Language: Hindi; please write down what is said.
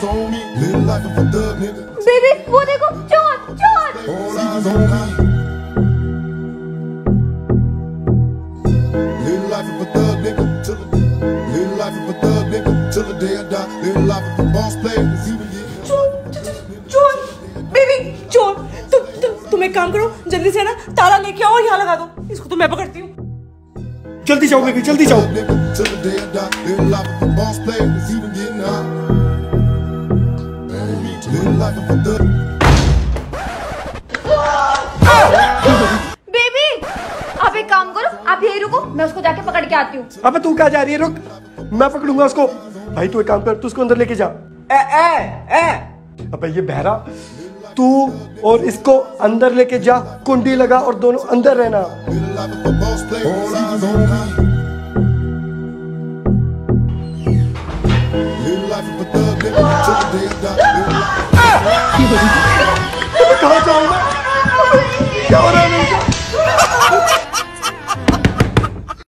बेबी वो देखो, चोर चोर। चोर बेबी चोर। तुम एक काम करो, जल्दी से ना ताला लेके आओ और यहाँ लगा दो। इसको तो मैं पकड़ती हूँ। जल्दी जाओ बेबी, जल्दी जाओ। बेबी आप एक काम करो, आप यही रुको, मैं उसको जाके पकड़ के आती हूँ। अबे तू क्या जा रही है? रुक, मैं पकड़ूंगा उसको। भाई तू एक काम कर, तू उसको अंदर लेके जा। अबे ये बहरा, तू और इसको अंदर लेके जा, कुंडी लगा और दोनों अंदर रहना। कहाँ जाऊंगा? क्या हो रहा है?